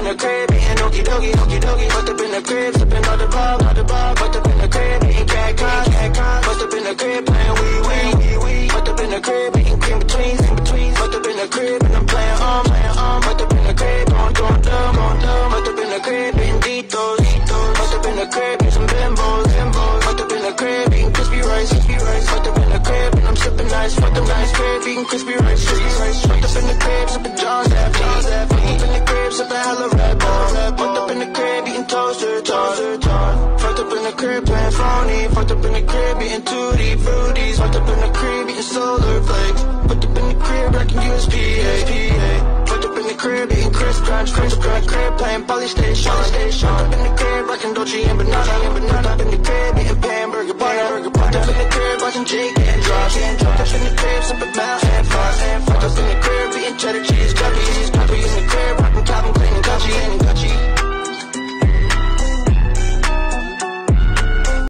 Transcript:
in the crib, eating okie dokie, okie dokie. Fucked up in the crib, sipping on the ball, on the ball. Fucked up in the crib, eating cat con, cat con. Fucked up in the crib, playing wee. Fucked up in the crib, eating cream between. Fucked up in the crib, and I'm playing Fucked up in the crib, going dumb. Fucked up in the crib, eating Doritos. Fucked up in the crib, eating some bimbos. Fucked up in the crib, eating crispy rice. Fucked up in the crib, and I'm sipping nice. Fucked up nice crib, eating crispy rice. Fucked up in the crib, sipping John's Fucked up in the crib, sipping hella Red Bull. Fucked up in the crib, eating toaster. Fucked up in the crib, playing phony. Fucked up in the crib, eating Tutti Fruities. Fucked up in the crib, eating solar flakes. Fucked up in the crib, rocking USPA. Fucked up in the crib, eating Crisp Crunch. Crib, playing Polystation. Fucked up in the crib, rocking Dolce and Banana. Fucked up in the crib, eating Hamburger. Fucked up in the crib, watching Jake and Josh. Fucked up in the crib, sipping Mountain Frost. Fucked up in the crib, eating cheddar cheese cookies.